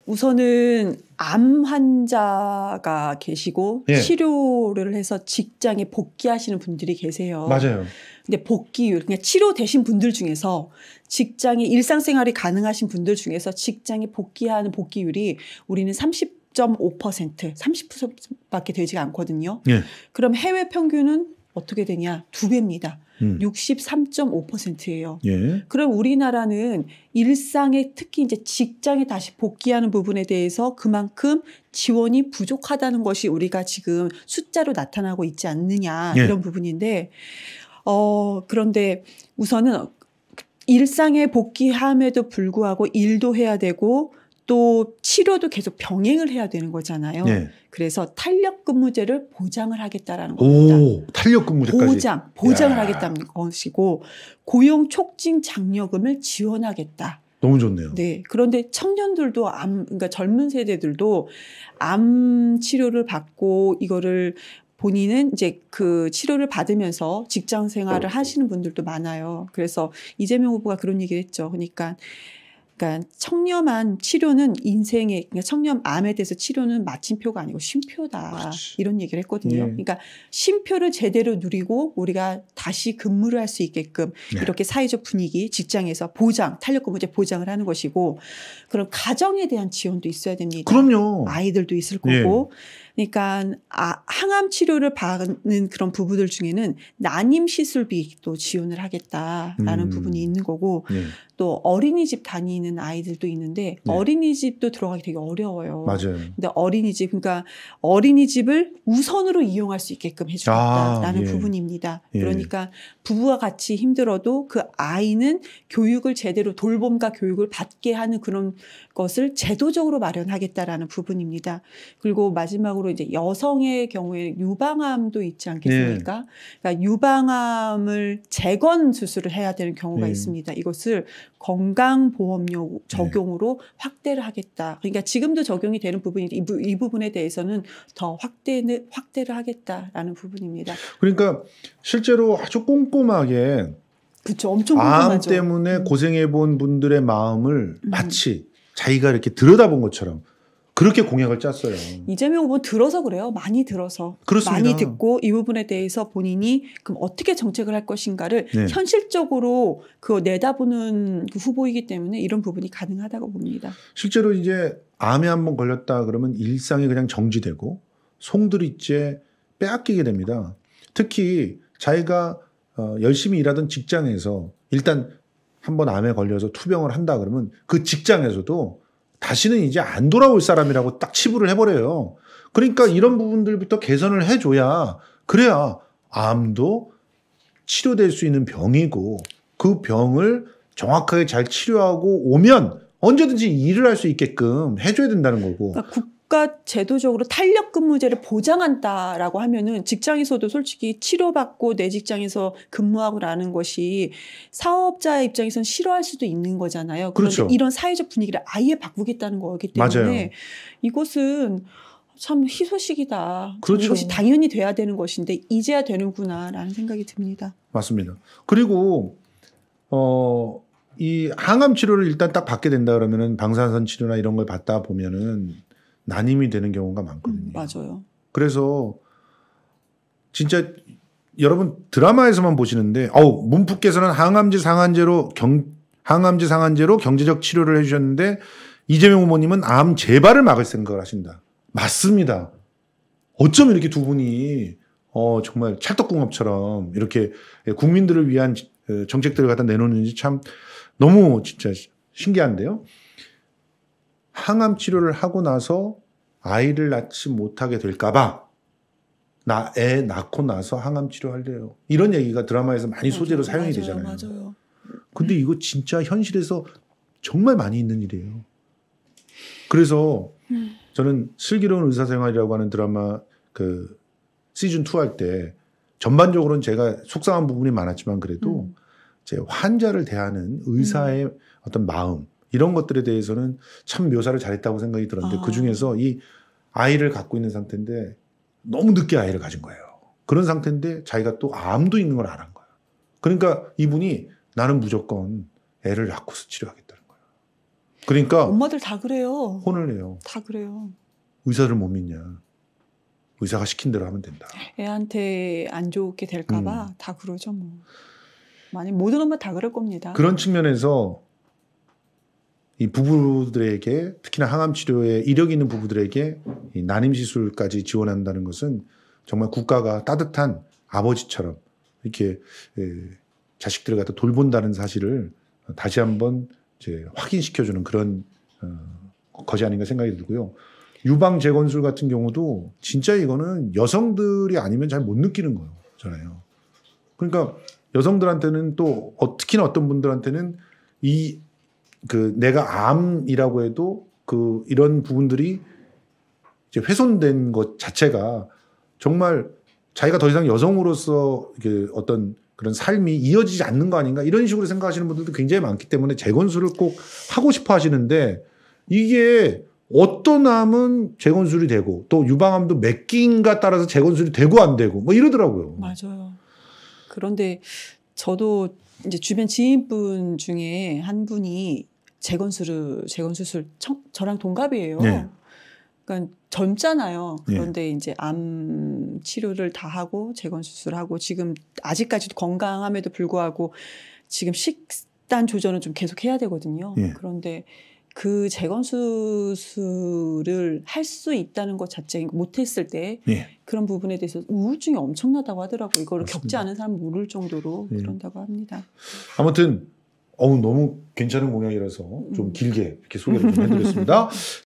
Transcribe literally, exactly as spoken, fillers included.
우선은 암 환자가 계시고 예. 치료를 해서 직장에 복귀하시는 분들이 계세요. 맞아요. 근데 복귀율, 그냥 치료되신 분들 중에서 직장에 일상생활이 가능하신 분들 중에서 직장에 복귀하는 복귀율이 우리는 삼십 점 오 퍼센트, 삼십 퍼센트밖에 되지 않거든요. 예. 그럼 해외 평균은 어떻게 되냐? 두 배입니다. 음. 육십삼 점 오 퍼센트예요. 예. 그럼 우리나라는 일상에 특히 이제 직장에 다시 복귀하는 부분에 대해서 그만큼 지원이 부족하다는 것이 우리가 지금 숫자로 나타나고 있지 않느냐 예. 이런 부분인데 어 그런데 우선은 일상에 복귀함에도 불구하고 일도 해야 되고 또 치료도 계속 병행을 해야 되는 거잖아요. 예. 그래서 탄력근무제를 보장을 하겠다라는 겁니다. 오, 탄력근무제까지. 보장, 보장을 야. 하겠다는 것이고 고용 촉진 장려금을 지원하겠다. 너무 좋네요. 네. 그런데 청년들도 암, 그러니까 젊은 세대들도 암 치료를 받고 이거를 본인은 이제 그 치료를 받으면서 직장 생활을 하시는 분들도 많아요. 그래서 이재명 후보가 그런 얘기를 했죠. 그러니까 그러니까 청렴한 치료는 인생의 그러니까 청렴암에 대해서 치료는 마침표가 아니고 쉼표다. 그렇지. 이런 얘기를 했거든요. 예. 그러니까 쉼표를 제대로 누리고 우리가 다시 근무를 할 수 있게끔 네. 이렇게 사회적 분위기 직장에서 보장, 탄력근무제 보장을 하는 것이고 그런 가정에 대한 지원도 있어야 됩니다. 그럼요. 아이들도 있을 거고. 그러니까 아, 항암 치료를 받는 그런 부부들 중에는 난임 시술비도 지원을 하겠다라는 음. 부분이 있는 거고 예. 또 어린이집 다니는 아이들도 있는데 네. 어린이집도 들어가기 되게 어려워요. 맞아요. 근데 어린이집 그러니까 어린이집을 우선으로 이용할 수 있게끔 해주겠다라는 아, 예. 부분입니다. 예. 그러니까 부부와 같이 힘들어도 그 아이는 교육을 제대로 돌봄과 교육을 받게 하는 그런 것을 제도적으로 마련하겠다라는 부분입니다. 그리고 마지막으로 이제 여성의 경우에 유방암도 있지 않겠습니까? 네. 그러니까 유방암을 재건 수술을 해야 되는 경우가 네. 있습니다. 이것을 건강보험료 적용으로 네. 확대를 하겠다. 그러니까 지금도 적용이 되는 부분인데 이, 부, 이 부분에 대해서는 더 확대는, 확대를 하겠다라는 부분입니다. 그러니까 실제로 아주 꼼꼼하게 그렇죠. 엄청 암 궁금하죠. 때문에 음. 고생해본 분들의 마음을 음. 마치 자기가 이렇게 들여다본 것처럼 그렇게 공약을 짰어요. 이재명 후보는 들어서 그래요. 많이 들어서. 그렇습니다. 많이 듣고 이 부분에 대해서 본인이 그럼 어떻게 정책을 할 것인가를 네. 현실적으로 그 내다보는 그 후보이기 때문에 이런 부분이 가능하다고 봅니다. 실제로 이제 암에 한번 걸렸다 그러면 일상이 그냥 정지되고 송두리째 빼앗기게 됩니다. 특히 자기가 어, 열심히 일하던 직장에서 일단 한번 암에 걸려서 투병을 한다 그러면 그 직장에서도 다시는 이제 안 돌아올 사람이라고 딱 치부를 해버려요. 그러니까 이런 부분들부터 개선을 해줘야 그래야 암도 치료될 수 있는 병이고 그 병을 정확하게 잘 치료하고 오면 언제든지 일을 할 수 있게끔 해줘야 된다는 거고. 그러니까 국가 제도적으로 탄력근무제를 보장한다라고 하면은 직장에서도 솔직히 치료받고 내 직장에서 근무하고라는 것이 사업자 입장에서는 싫어할 수도 있는 거잖아요. 그런데 그렇죠. 이런 사회적 분위기를 아예 바꾸겠다는 거기 때문에 맞아요. 이것은 참 희소식이다. 그렇죠. 이것이 당연히 돼야 되는 것인데 이제야 되는구나라는 생각이 듭니다. 맞습니다. 그리고 어, 이 항암 치료를 일단 딱 받게 된다 그러면은 방사선 치료나 이런 걸 받다 보면은 난임이 되는 경우가 많거든요. 음, 맞아요. 그래서 진짜 여러분 드라마에서만 보시는데 어우 문프께서는 항암제 상한제로 경 항암제 상한제로 경제적 치료를 해주셨는데 이재명 후보님은 암 재발을 막을 생각을 하신다. 맞습니다. 어쩜 이렇게 두 분이 어 정말 찰떡궁합처럼 이렇게 국민들을 위한 정책들을 갖다 내놓는지 참 너무 진짜 신기한데요. 항암 치료를 하고 나서 아이를 낳지 못하게 될까봐 나 애 낳고 나서 항암 치료할래요. 이런 얘기가 드라마에서 많이 맞아요. 소재로 사용이 맞아요. 되잖아요. 맞아요. 근데 이거 진짜 현실에서 정말 많이 있는 일이에요. 그래서 음. 저는 슬기로운 의사생활이라고 하는 드라마 그 시즌 투 할 때 전반적으로는 제가 속상한 부분이 많았지만 그래도 음. 제 환자를 대하는 의사의 음. 어떤 마음 이런 것들에 대해서는 참 묘사를 잘했다고 생각이 들었는데 아. 그중에서 이 아이를 갖고 있는 상태인데 너무 늦게 아이를 가진 거예요. 그런 상태인데 자기가 또 암도 있는 걸 알은 거예요. 그러니까 이분이 나는 무조건 애를 낳고서 치료하겠다는 거예요. 그러니까 엄마들 다 그래요. 혼을 내요. 다 그래요. 의사를 못 믿냐. 의사가 시킨 대로 하면 된다. 애한테 안 좋게 될까봐 음. 다 그러죠 뭐. 많이 모든 엄마 다 그럴 겁니다. 그런 측면에서 이 부부들에게 특히나 항암 치료에 이력이 있는 부부들에게 이 난임 시술까지 지원한다는 것은 정말 국가가 따뜻한 아버지처럼 이렇게 에, 자식들을 갖다 돌본다는 사실을 다시 한번 이제 확인시켜주는 그런 어, 것이 아닌가 생각이 들고요. 유방 재건술 같은 경우도 진짜 이거는 여성들이 아니면 잘 못 느끼는 거잖아요. 그러니까 여성들한테는 또 어, 특히나 어떤 분들한테는 이 그 내가 암이라고 해도 그 이런 부분들이 이제 훼손된 것 자체가 정말 자기가 더 이상 여성으로서 이게 어떤 그런 삶이 이어지지 않는 거 아닌가 이런 식으로 생각하시는 분들도 굉장히 많기 때문에 재건술을 꼭 하고 싶어 하시는데 이게 어떤 암은 재건술이 되고 또 유방암도 몇 기인가 따라서 재건술이 되고 안 되고 뭐 이러더라고요. 맞아요. 그런데 저도 이제 주변 지인분 중에 한 분이 재건술을 재건수술 청, 저랑 동갑이에요. 네. 그러니까 젊잖아요. 네. 그런데 이제 암 치료를 다 하고 재건수술하고 지금 아직까지도 건강함에도 불구하고 지금 식단 조절은 좀 계속 해야 되거든요. 네. 그런데 그 재건수술을 할 수 있다는 것 자체 못했을 때 네. 그런 부분에 대해서 우울증이 엄청나다고 하더라고요. 이거를 맞습니다. 겪지 않은 사람은 모를 정도로 네. 그런다고 합니다. 아무튼 어우 너무 괜찮은 공약이라서 좀 길게 이렇게 소개를 좀 해드렸습니다.